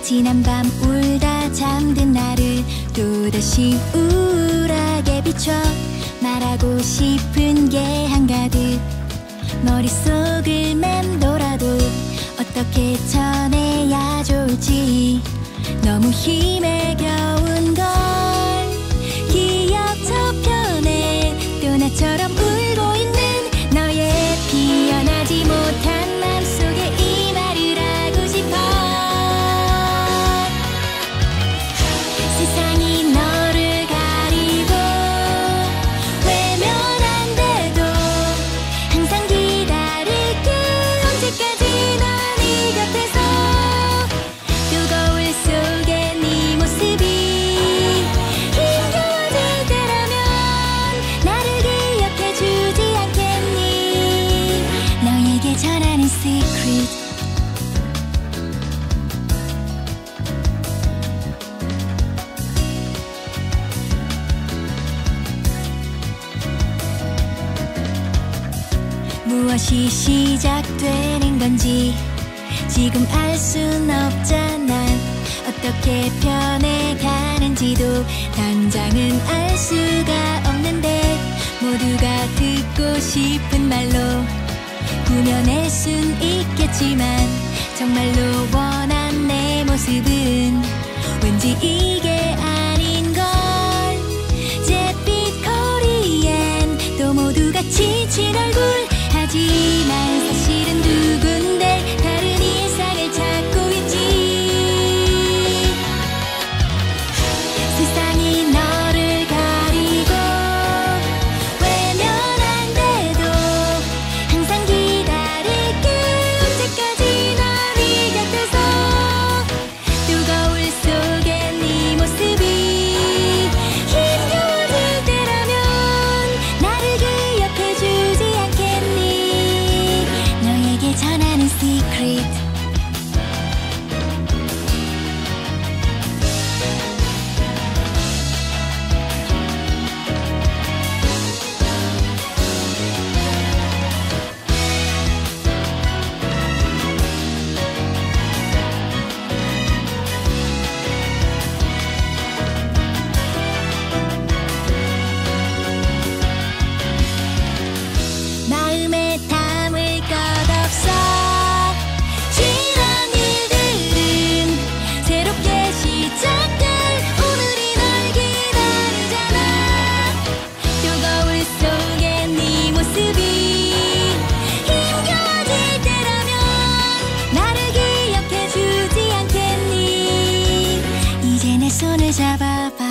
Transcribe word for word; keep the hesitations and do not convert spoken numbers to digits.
지난밤 울다 잠든 나를 또다시 우울하게 비춰 말하고 싶은 게 한가득 머릿속을 맴돌아도 어떻게 전해야 좋을지 너무 힘에 겨운 걸 기억 저편에 또 나처럼 울고 있는 너의 피어나지 못한 맘속에 이 말을 하고 싶어. 세상이 너를 가리고 외면한데도 항상 기다릴게. 언제까지나 네 곁에서 또 거울 속에 네 모습이 힘겨워질 때라면 나를 기억해주지 않겠니. 너에게 전하는 secret. 무엇이 시작되는 건지 지금 알 순 없잖아. 어떻게 변해가는지도 당장은 알 수가 없는데 모두가 듣고 싶은 말로 꾸며낼 순 있겠지만 정말로 원한 내 모습은 왠지 이게 아닌걸. 잿빛 거리엔 또 모두가 지친 얼굴. 하지만 사실은 누군데 다른 일상을 찾고 있지. 세상이 너를 가리고 외면한데도 항상 기다릴게. 언제까지나 네 곁에서 또 거울 속에 네 모습이 힘겨워질 때라면 나를 기억해주지 않겠니. 너에게 전하는 secret. 마음에 담을 것 없어. 지난 일들은 새롭게 시작될 오늘이 널 기다리잖아. 또 거울 속에 네 모습이 힘겨워질 때라면 나를 기억해주지 않겠니. 이제 내 손을 잡아봐.